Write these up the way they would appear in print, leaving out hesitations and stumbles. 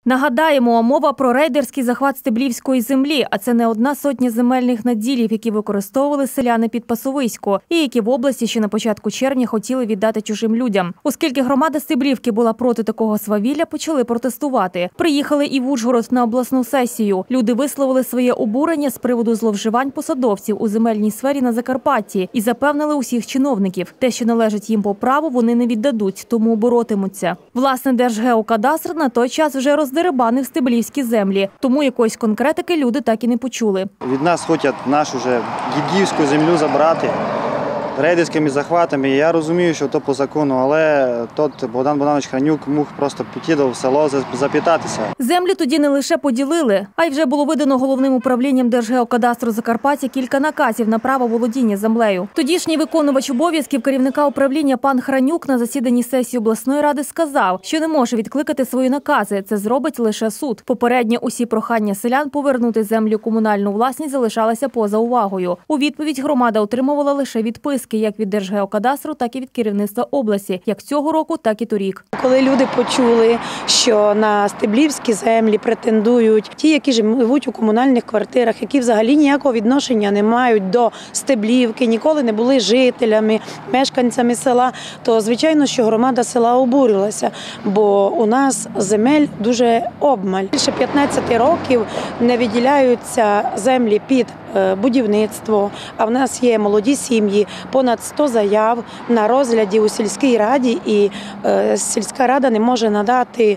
Нагадаємо, мова про рейдерський захват стеблівської землі, а це не одна сотня земельних наділів, які використовували селяни під Пасовисько і які в області ще на початку червня хотіли віддати чужим людям. Оскільки громада Стеблівки була проти такого свавілля, почали протестувати. Приїхали і в Ужгород на обласну сесію. Люди висловили своє обурення з приводу зловживань посадовців у земельній сфері на Закарпатті і запевнили усіх чиновників. Те, що належить їм по праву, вони не віддадуть, тому боротимуться. Власне, Держгеокадастр на той час вже роздерибанив стеблівські землі, тому якоїсь конкретики люди так і не почули. Від нас хочуть нашу вже дідівську землю забрати рейдерськими захватами. Я розумію, що то по закону, але тот Богдан Богданович Хранюк мог просто піти в село запитатися. Землі тоді не лише поділили, а й вже було видано головним управлінням Держгеокадастру Закарпаття кілька наказів на право володіння землею. Тодішній виконувач обов'язків керівника управління пан Хранюк на засіданні сесії обласної ради сказав, що не може відкликати свої накази, це зробить лише суд. Попередньо усі прохання селян повернути землю комунальну власність залишалися поза увагою. У відповідь громада отримувала лише відписки як від Держгеокадастру, так і від керівництва області, як цього року, так і торік. Коли люди почули, що на стеблівські землі претендують ті, які живуть у комунальних квартирах, які взагалі ніякого відношення не мають до Стеблівки, ніколи не були жителями, мешканцями села, то звичайно, що громада села обурилася, бо у нас земель дуже обмаль. Більше 15 років не виділяються землі під будівництво, а в нас є молоді сім'ї, понад 100 заяв на розгляді у сільській раді, і сільська рада не може надати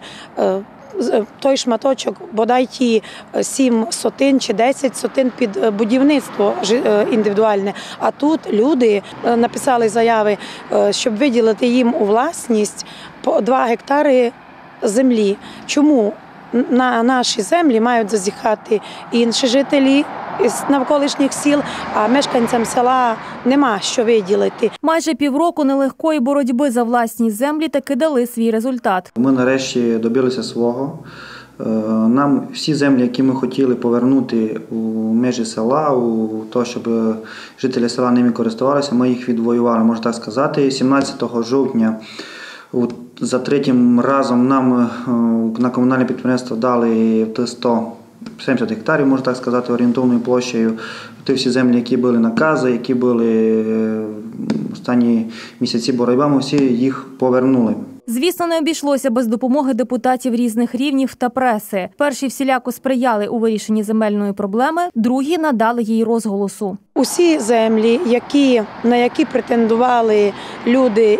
той шматочок, бодай ті 7 сотин чи 10 сотин під будівництво індивідуальне. А тут люди написали заяви, щоб виділити їм у власність по 2 гектари землі. Чому на наші землі мають зазіхати інші жителі з навколишніх сіл, а мешканцям села нема що виділити. Майже півроку нелегкої боротьби за власні землі таки дали свій результат. Ми нарешті добилися свого. Нам всі землі, які ми хотіли повернути у межі села, у те, щоб жителі села ними користувалися, ми їх відвоювали, можна так сказати. 17 жовтня за третім разом нам на комунальне підприємство дали 170 гектарів, можна так сказати, орієнтовною площею. Ті всі землі, які були накази, які були останні місяці боротьби, ми всі їх повернули. Звісно, не обійшлося без допомоги депутатів різних рівнів та преси. Перші всіляко сприяли у вирішенні земельної проблеми, другі надали їй розголосу. Усі землі, на які претендували люди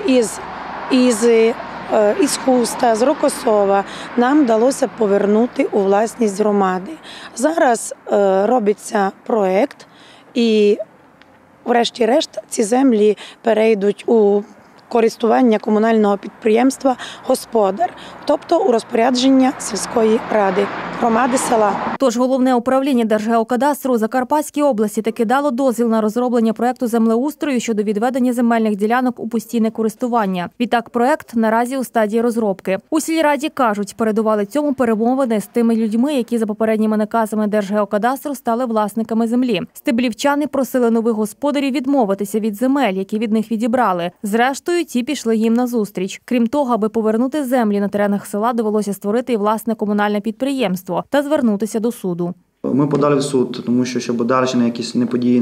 із Хуста, з Рокосова, нам вдалося повернути у власність громади. Зараз робиться проєкт і врешті-решт ці землі перейдуть у користування комунального підприємства «Господар», тобто у розпорядження сільської ради, громади села. Тож головне управління Держгеокадастру у Закарпатській області таки дало дозвіл на розроблення проєкту землеустрою щодо відведення земельних ділянок у постійне користування. Відтак проєкт наразі у стадії розробки. У сільраді кажуть, передували цьому перемовини з тими людьми, які за попередніми наказами Держгеокадастру стали власниками землі. Стеблівчани просили нових господарів відмовитися від земель, які від них відібрали. Зрештою, ті пішли їм назустріч. Крім того, аби повернути землі на теренах села, довелося створити і власне комунальне підприємство та звернутися до суду. Ми подали в суд, тому що щоб далі якісь події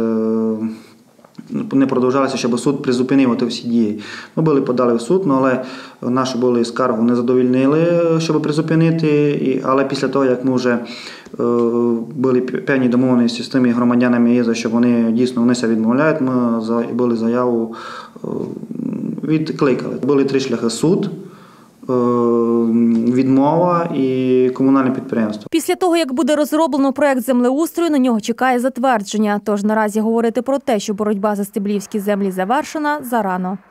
не продовжалися, щоб суд призупинив ті всі дії. Ми подали в суд, але нашу були скаргу не задовольнили, щоб призупинити, але після того, як ми вже були певні домовленості з тими громадянами ЄЗа, щоб вони дійсно відмовляють, ми були заяву відкликали. Були 3 шляхи: суд, відмова і комунальне підприємство. Після того, як буде розроблено проєкт землеустрою, на нього чекає затвердження. Тож наразі говорити про те, що боротьба за стеблівські землі завершена, зарано.